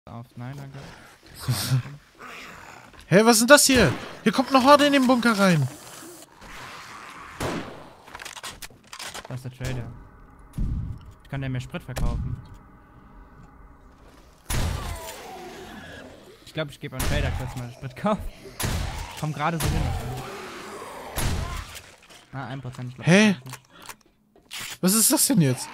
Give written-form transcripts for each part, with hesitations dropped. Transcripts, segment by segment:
Auf, nein, danke. Hey, was ist denn das hier? Hier kommt eine Horde in den Bunker rein. Das ist der Trader. Ich kann dir mehr Sprit verkaufen. Ich glaube, ich gebe an Trader kurz mal Sprit kaufen. Komm gerade so hin. Ah, 1%. Ich glaub, Hä? Was ist das denn jetzt?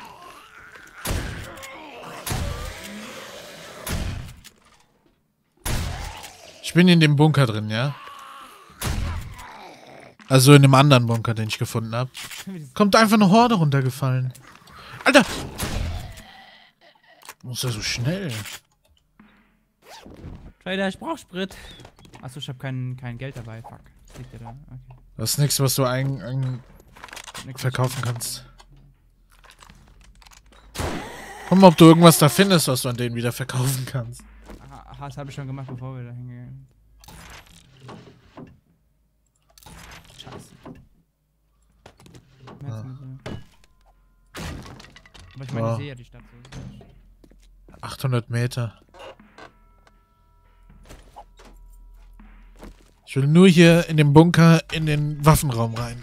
Ich bin in dem Bunker drin, ja? Also in dem anderen Bunker, den ich gefunden habe. Kommt einfach eine Horde runtergefallen. Alter! Muss ja so schnell. Trader, ich brauch Sprit. Achso, ich habe kein Geld dabei. Fuck. Liegt der da? Okay. Das ist nichts, was du Nix verkaufen kannst. Guck mal, ob du irgendwas da findest, was du an denen wieder verkaufen kannst. Aha, das habe ich schon gemacht, bevor wir da hingehen. Scheiße. Aber ich meine, ich sehe ja die Stadt so. 800 Meter. Ich will nur hier in den Bunker, in den Waffenraum rein.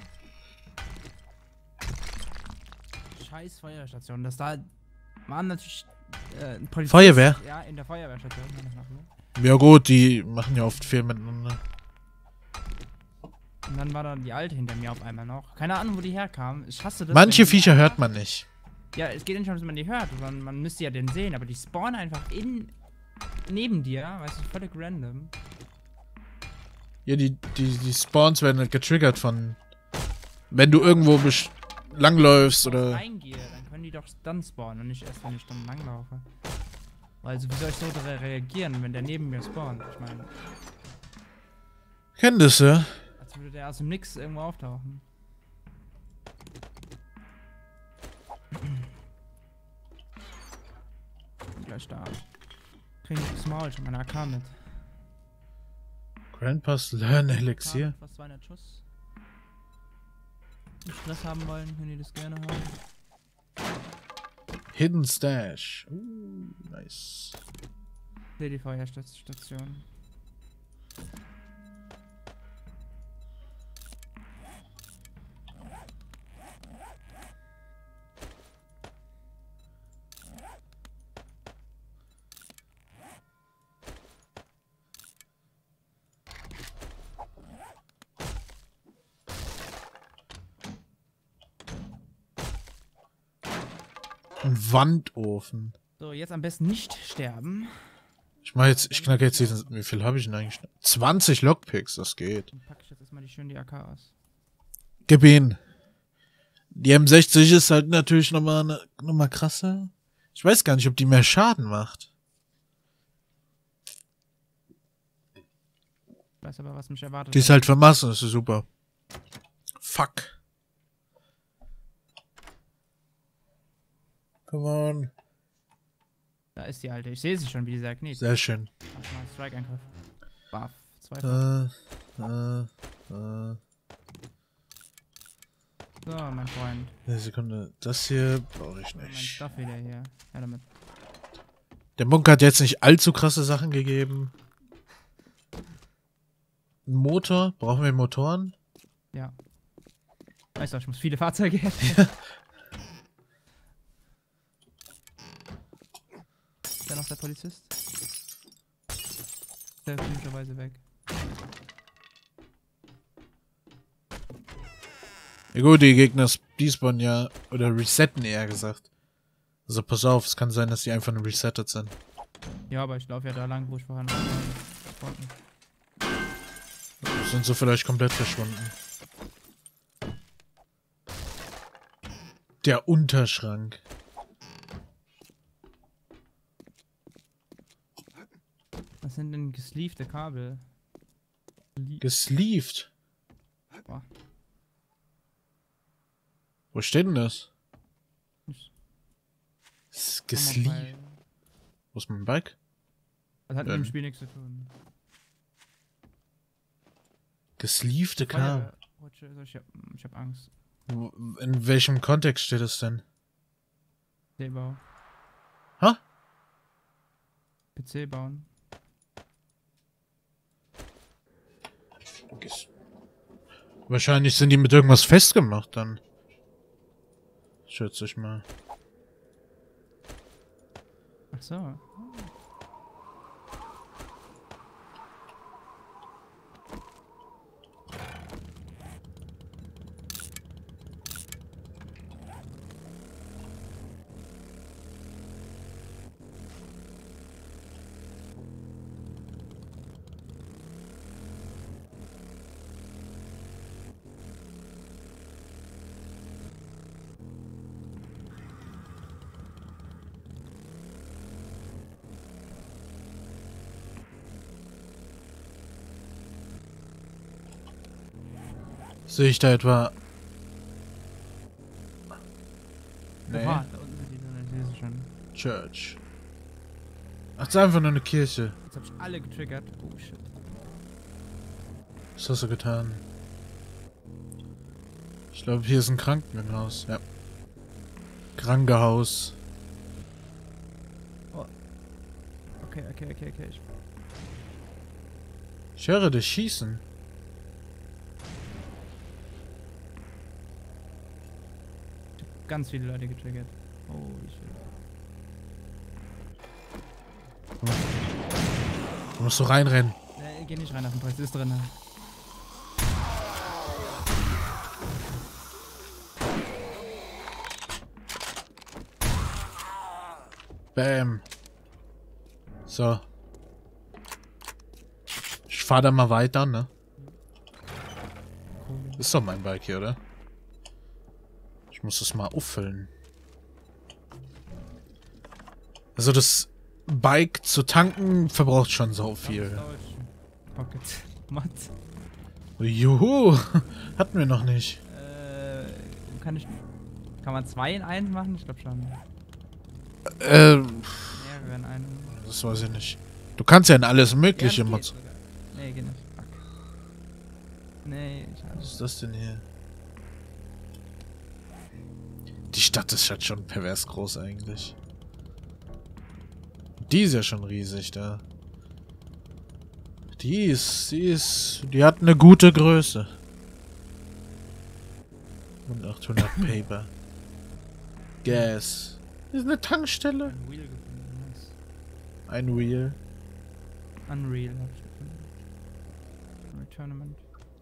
Scheiß Feuerstation, dass da waren natürlich Polizisten. Feuerwehr? Ja, in der Feuerwehrstation. Ja gut, die machen ja oft viel miteinander. Und dann war da die Alte hinter mir auf einmal noch. Keine Ahnung, wo die herkam. Ich hasse das. Manche Viecher hört man nicht. Ja, es geht nicht darum, dass man die hört, sondern man müsste ja den sehen, aber die spawnen einfach neben dir, weißt du, völlig random. Ja, die Spawns werden getriggert von... Wenn du irgendwo langläufst Wenn ich oder... reingehe, dann können die doch dann spawnen und nicht erst, wenn ich dann langlaufe. Also, wie soll ich so reagieren, wenn der neben mir spawnt? Ich meine, Kenntnisse. als würde der aus dem Nix irgendwo auftauchen. Bin gleich da. Krieg ich das Maul, ich hab meine AK mit. Grandpa's Learn Elixier. Fast 200 Schuss. Wenn Stress haben wollen, können die das gerne haben. Hidden Stash. Nice. Hier die Feuerstation. Ein Wandofen. So, jetzt am besten nicht sterben. Ich knacke jetzt diesen... Wie viel habe ich denn eigentlich? 20 Lockpicks, das geht. Dann packe ich jetzt erstmal schön die AK aus. Gib ihn. Die M60 ist halt natürlich nochmal krasser. Ich weiß gar nicht, ob die mehr Schaden macht. Ich weiß aber, was mich erwartet. Die ist halt für Massen, das ist super. Fuck. Come on. Da ist die Alte. Ich sehe sie schon, wie sie kniet. Sehr schön. Mach mal Strike-Angriff. Buff. 2. So, mein Freund. Eine Sekunde. Das hier brauche ich Mein nicht. Stuff wieder hier. Ja, damit. Der Bunker hat jetzt nicht allzu krasse Sachen gegeben. Ein Motor. Brauchen wir Motoren? Ja. Weißt du, ich muss viele Fahrzeuge hätten. Ist da noch der Polizist? Der ist typischerweise weg. Ja gut, die Gegner despawnen ja, oder resetten eher gesagt. Also pass auf, es kann sein, dass die einfach nur resettet sind. Ja, aber ich laufe ja da lang, wo ich vorhin gefunden. Sind so vielleicht komplett verschwunden. Der Unterschrank. Was sind denn gesleevte Kabel? Gesleeved? Boah. Wo steht denn das? Ich- Gesleeved. Wo ist mein Bike? Das hat mit dem Spiel nichts zu tun. Gesleevte Kabel. Ich hab Angst. In welchem Kontext steht das denn? Seebau. Ha? PC bauen. Wahrscheinlich sind die mit irgendwas festgemacht dann. Schätze ich mal. Ach so. Sehe ich da etwa... Nee. Oha, da unten sind die drin, ich sehe sie schon. Church. Ach, das ist einfach nur eine Kirche. Jetzt hab ich alle getriggert. Oh shit. Was hast du getan? Ich glaube, hier ist ein Krankenhaus. Ja. Krankenhaus. Oh. Okay. Ich höre dich schießen. Ganz viele Leute getriggert. Holy shit. Du musst so reinrennen. Geh nicht rein auf den Preis, ist drin. Bam. So. Ich fahr da mal weiter, ne? Cool. Ist doch mein Bike hier, oder? Ich muss das mal auffüllen. Also das Bike zu tanken verbraucht schon so viel. Pocket. Mod. Juhu. Hatten wir noch nicht. Kann man 2 in 1 machen? Ich glaube schon. Mehrere in einem. Das weiß ich nicht. Du kannst ja in alles mögliche Ja, Mods. Nee, geht nicht. Fuck. Nee, schade. Was ist das denn hier? Die Stadt ist halt schon pervers groß eigentlich. Die ist ja schon riesig da. Die hat eine gute Größe. Und 800 Paper. Gas. Das ist eine Tankstelle. Ein Wheel gefunden. Nice. Ein Wheel. Unreal hab ich gefunden. Tournament.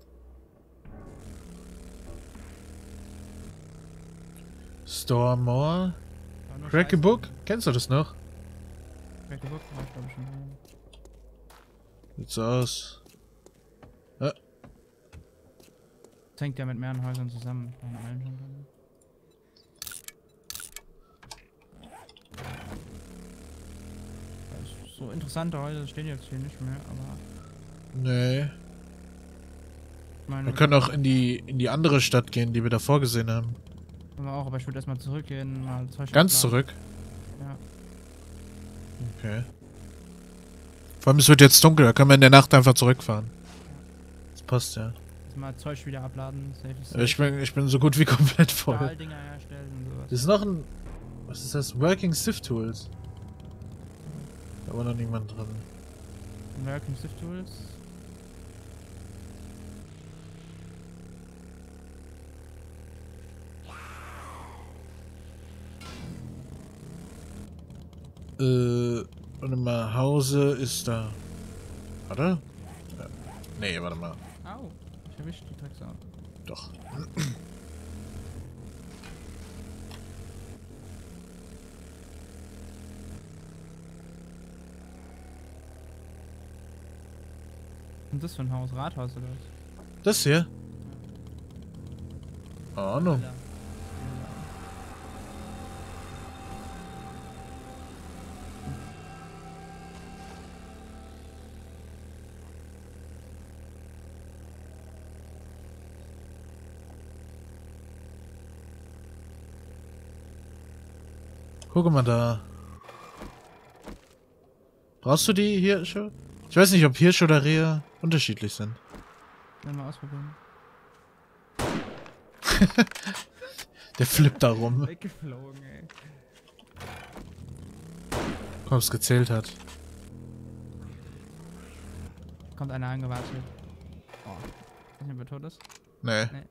Store More. Crack a Book? Kennst du das noch? Crack a Book? Ja, ich glaube schon. Sieht so aus. Ja. Das hängt ja mit mehreren Häusern zusammen. Von allen schon drin. So interessante Häuser stehen jetzt hier nicht mehr, aber... Nee. Ich meine, Wir können auch in die andere Stadt gehen, die wir davor gesehen haben. können wir auch, aber ich würde erstmal zurückgehen, mal Zeug Ganz abladen. zurück? Ja. Okay. Vor allem, es wird jetzt dunkel, da können wir in der Nacht einfach zurückfahren. Das passt, ja. Mal Zeug wieder abladen, safe ist Ich bin so gut wie komplett voll. Stahldinger herstellen und sowas. Das ist noch ein... Was ist das? Working Sift Tools. Da war noch niemand drin. American Sift Tools. Warte mal, Hause ist da. Warte? Ja. Nee, warte mal. Au, ich erwischt die Drecksau. Doch. Was ist das für ein Haus? Rathaus oder was? Das hier? Ahnung. Villa. Guck mal da. Brauchst du die Hirsche? Ich weiß nicht, ob Hirsch oder Rehe unterschiedlich sind. Dann mal ausprobieren. Der flippt da rum. Weggeflogen, ey. Ob es gezählt hat. kommt einer angewartet. Oh. Ich weiß nicht, ob er tot ist. Nee. Nee.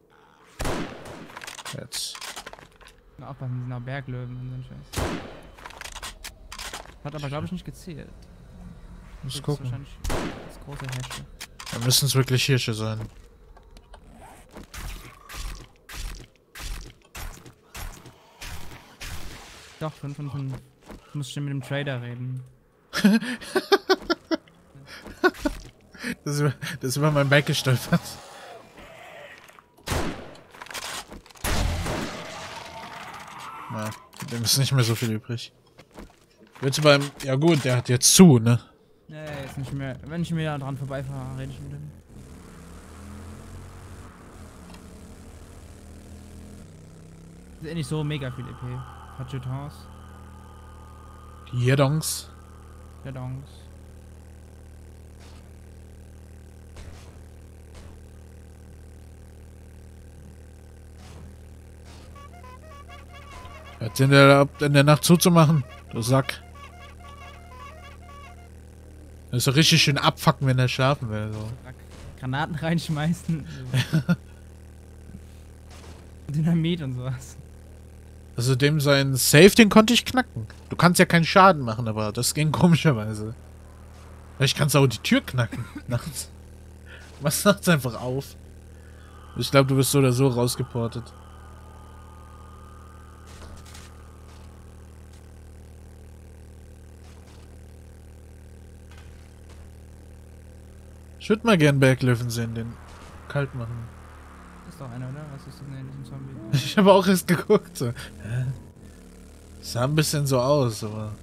Jetzt. Na, aufpassen, die sind auch Berglöwen und so ein Scheiß. Hat aber, glaube ich, nicht gezählt. Muss Das gucken. ist wahrscheinlich das große Hirsche. Dann müssen es wirklich Hirsche sein. Doch, 5 von 5. Ich muss schon mit dem Trader reden. Das ist über mein Bike gestolpert. Na, dem ist nicht mehr so viel übrig. Willst du beim... Ja gut, der hat jetzt zu, ne? Nee, jetzt nicht mehr. Wenn ich mir da dran vorbeifahre, rede ich mit dem. Ist eh nicht so mega viel EP. Hat Jetons. Die Jedongs. Jetons. Hat den erlaubt, in der Nacht zuzumachen? Du Sack. Das ist doch richtig schön abfucken, wenn er schlafen will. So. Granaten reinschmeißen. Dynamit und sowas. Also dem sein Safe, den konnte ich knacken. Du kannst ja keinen Schaden machen, aber das ging komischerweise. Vielleicht kannst du auch die Tür knacken. Nachts. Was nachts einfach auf? Ich glaube, du wirst so oder so rausgeportet. Ich würde mal gern Berglöwen sehen, den kalt machen. Ist doch einer, oder? Was ist denn in diesem Zombie? Ich habe auch erst geguckt. So. Hä? Sah ein bisschen so aus, aber...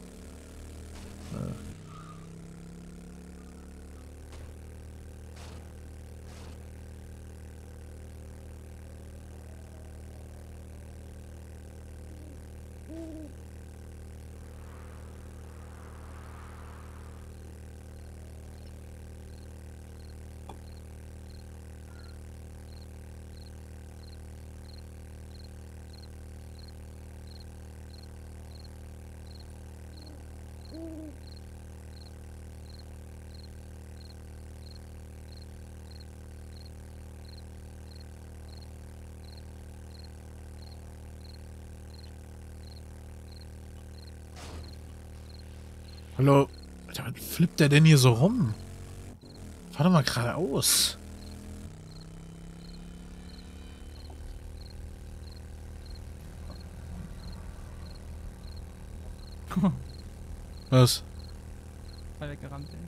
Hallo? Alter, was flippt der denn hier so rum? Fahr doch mal geradeaus. Was? Voll weggerannt, ey.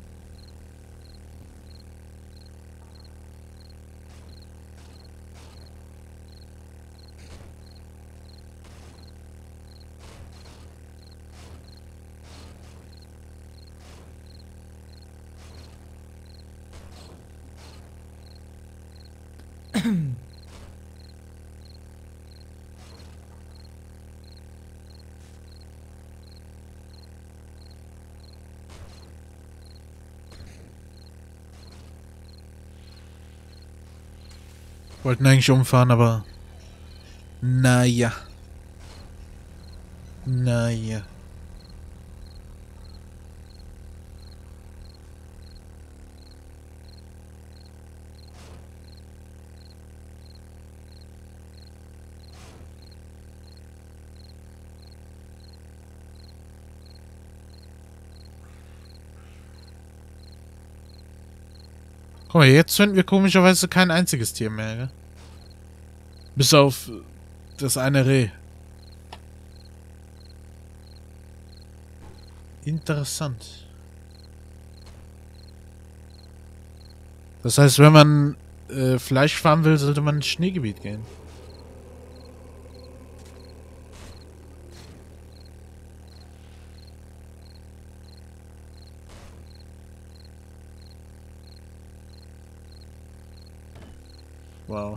Wollten eigentlich umfahren, aber... Naja. Naja. Guck mal, jetzt finden wir komischerweise kein einziges Tier mehr, gell? Bis auf das eine Reh. Interessant. Das heißt, wenn man Fleisch farmen will, sollte man ins Schneegebiet gehen. Wow.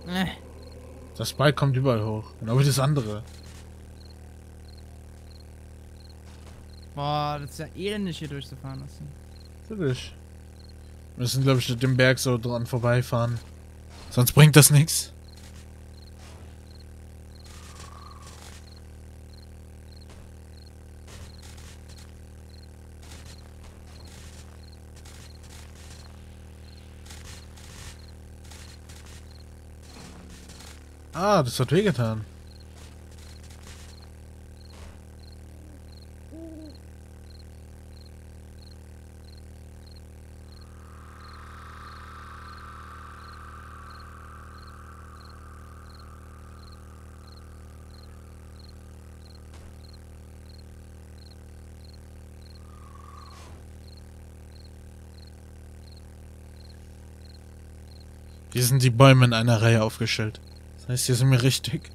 Das Bike kommt überall hoch. Genau wie das andere. Boah, das ist ja elendig hier durchzufahren lassen. Natürlich. Wir müssen, glaube ich, den Berg so dran vorbeifahren. Sonst bringt das nichts. Ah, das hat wehgetan. Hier sind die Bäume in einer Reihe aufgestellt. Das heißt, hier sind wir richtig.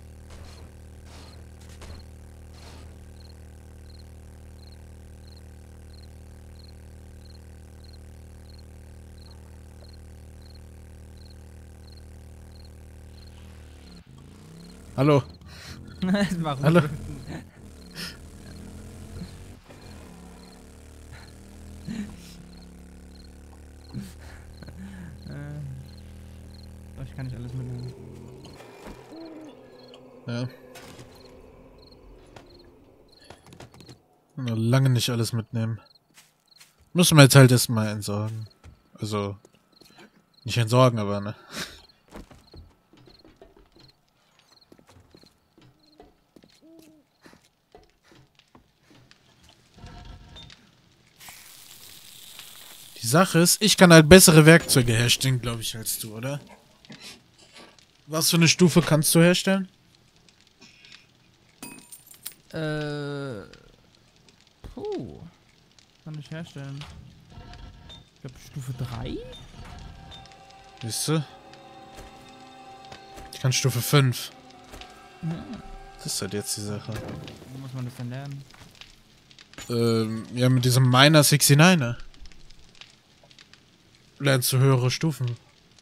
Hallo. Warum? Hallo. Ich kann nicht alles mitnehmen. Ja. Noch lange nicht alles mitnehmen. Müssen wir jetzt halt erstmal entsorgen. Also, nicht entsorgen, aber ne. Die Sache ist, ich kann halt bessere Werkzeuge herstellen, glaube ich, als du, oder? Was für eine Stufe kannst du herstellen? Kann ich herstellen. Ich glaube Stufe 3? Siehst du? Ich kann Stufe 5. Ja. Das ist halt jetzt die Sache. Wo muss man das denn lernen? Ja, mit diesem Miner 69er. Lernst du höhere Stufen.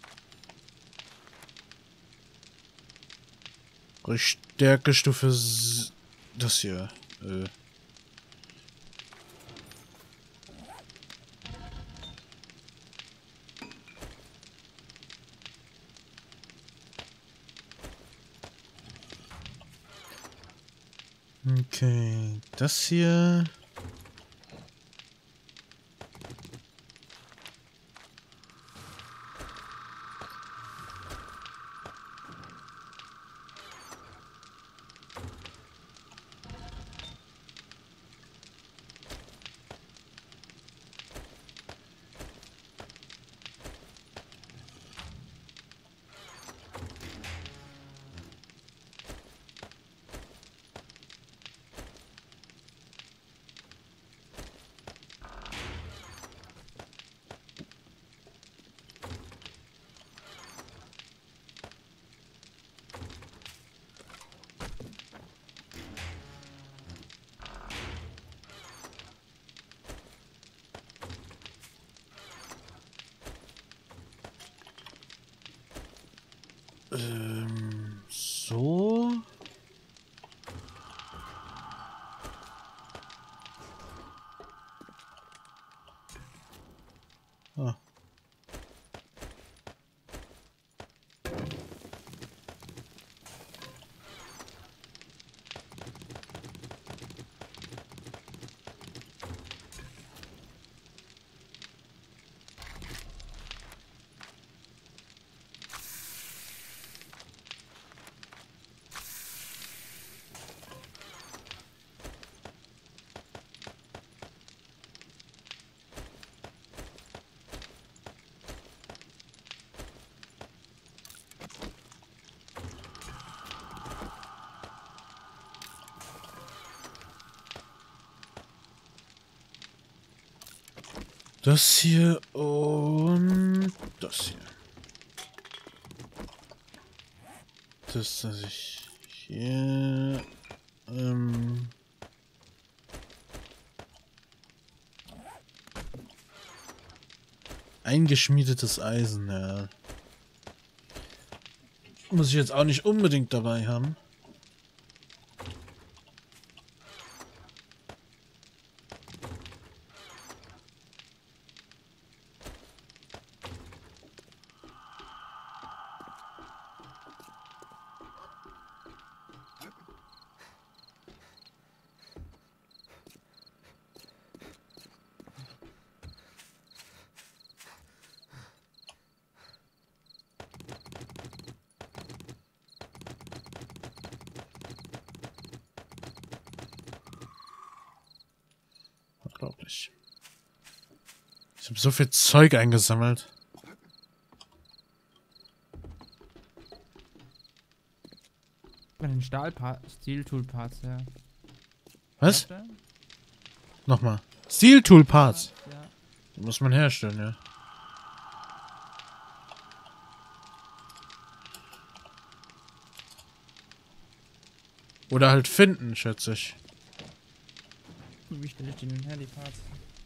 Stärke Stufe... Das hier. Okay, das hier... So. Ah. Das hier und das hier. Das, dass ich hier eingeschmiedetes Eisen, ja. Muss ich jetzt auch nicht unbedingt dabei haben. Unglaublich. Ich habe so viel Zeug eingesammelt. Bei den Steel-Tool-Parts, ja. Was? Herstellen? Nochmal. Steel Tool Parts. Ja. Die muss man herstellen, ja. Oder halt finden, schätze ich. Wie stelle ich die denn her, die Parts?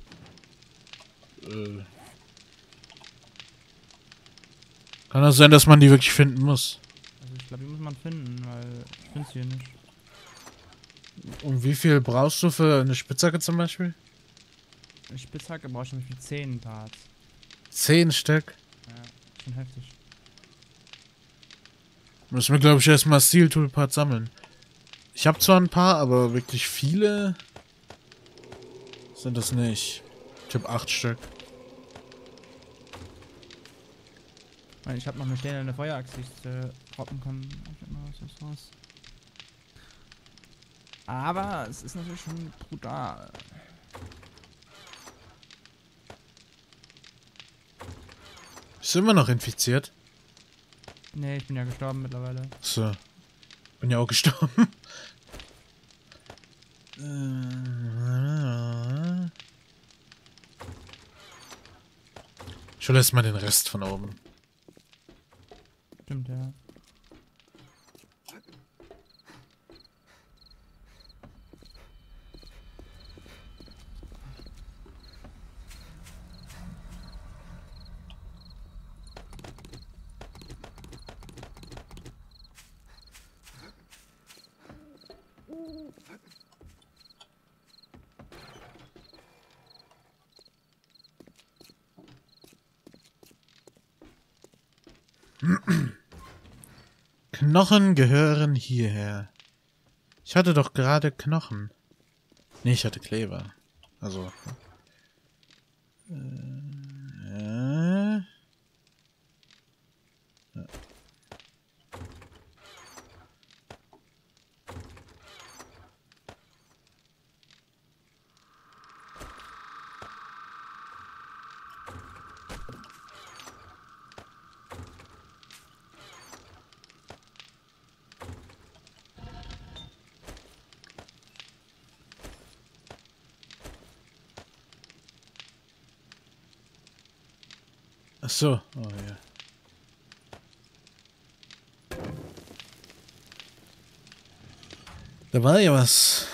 Kann das sein, dass man die wirklich finden muss? Also ich glaube, die muss man finden, weil ich finde sie hier nicht. Und wie viel brauchst du für eine Spitzhacke zum Beispiel? Eine Spitzhacke brauche ich zum Beispiel 10 Parts. 10 Stück. Ja, schon heftig. Müssen wir, glaube ich, erstmal Steel Tool Parts sammeln. Ich habe zwar ein paar, aber wirklich viele sind das nicht. Ich habe 8 Stück. Ich habe noch eine stählerne Feuerachse, die ich droppen kann. Ich hab noch was raus. Aber es ist natürlich schon brutal. Ist immer noch infiziert? Nee, ich bin ja gestorben mittlerweile. So. Bin ja auch gestorben. Ich hole erstmal den Rest von oben. Stimmt, ja. Knochen gehören hierher. Ich hatte doch gerade Knochen. Nee, ich hatte Kleber. Also. Ja. Ach so. Oh ja. Da war ja was.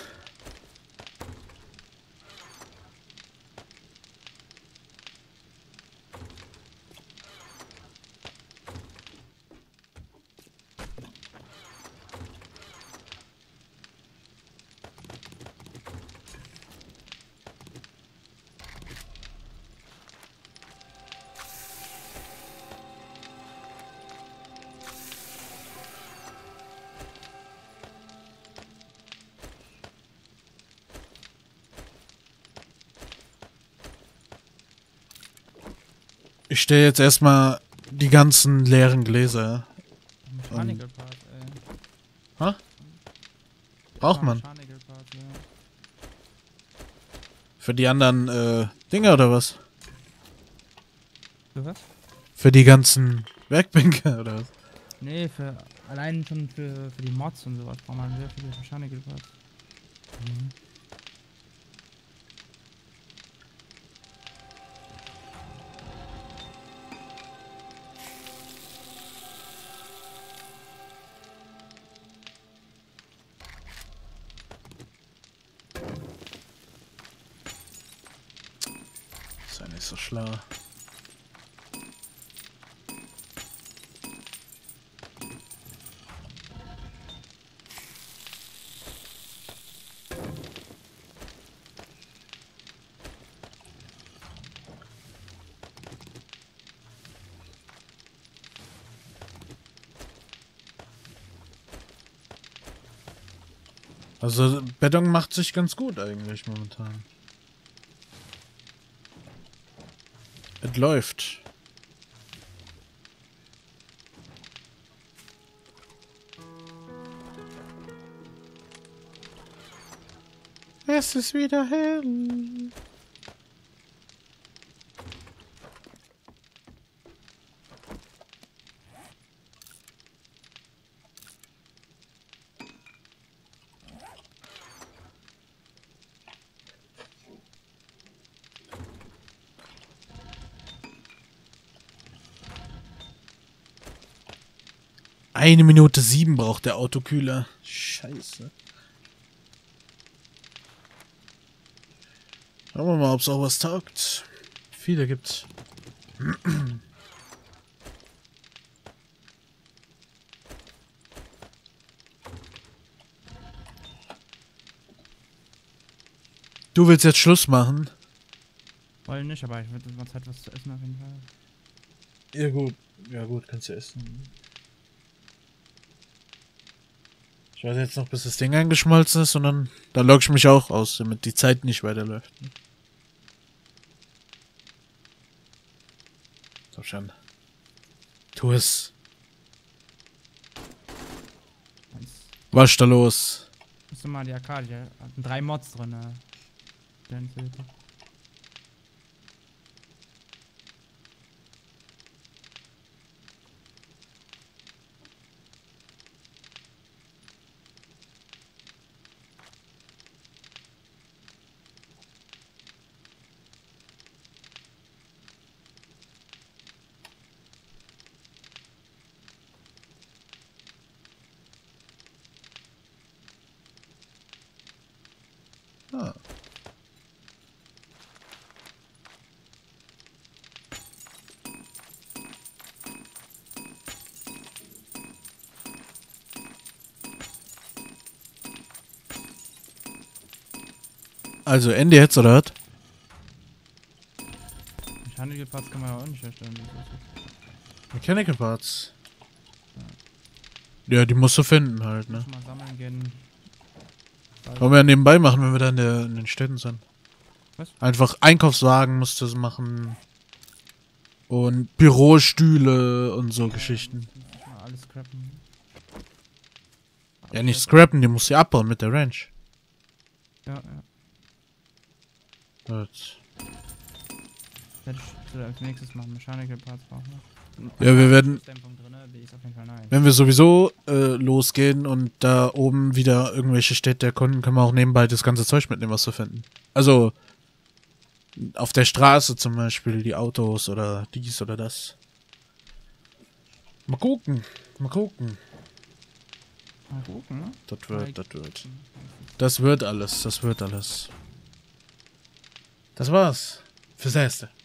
Ich stelle jetzt erstmal die ganzen leeren Gläser. Mechanical Part, ey. Ha? Braucht man. Mechanical Part, ja. Für die anderen Dinger oder was? Für was? Für die ganzen Werkbänke oder was? Nee, allein schon für die Mods und sowas braucht man sehr viele Mechanical Parts. Mhm. Ist ja nicht so schlau. Also Beton macht sich ganz gut eigentlich momentan. Es läuft. Es ist wieder hell. Eine Minute 7 braucht der Autokühler. Scheiße. Schauen wir mal, ob es auch was taugt. Viele gibt's. Du willst jetzt Schluss machen? Wollen nicht, aber ich würde mal Zeit was zu essen auf jeden Fall. Ja gut. Ja gut, kannst du essen. Ich warte jetzt noch, bis das Ding eingeschmolzen ist und dann logge ich mich auch aus, damit die Zeit nicht weiterläuft. So schon. Tu es. Was ist da los? Musst du mal die Arcade, hatten 3 Mods drin, Ah. Also Ende jetzt, oder was? Mechanical Parts kann man ja auch nicht herstellen. Mechanical Parts. Ja, die musst du finden halt, ne? Mal sammeln gehen. Wollen wir ja nebenbei machen, wenn wir dann in den Städten sind. Was? Einfach Einkaufswagen musst du machen. Und Bürostühle und so Geschichten. Mal alles scrappen. Ja, nicht scrappen, die musst du ja abbauen mit der Ranch. Ja, ja. Gut. Hätte ich als nächstes machen. Mechanical Parts brauchen wir. Ja, wir werden, Die ist auf jeden Fall nice. wenn wir sowieso losgehen und da oben wieder irgendwelche Städte erkunden, können wir auch nebenbei das ganze Zeug mitnehmen, was wir finden. Also, auf der Straße zum Beispiel, die Autos oder dies oder das. Mal gucken, mal gucken. Mal gucken, ne? Das wird. Das wird alles, das wird alles. Das war's. Fürs Erste.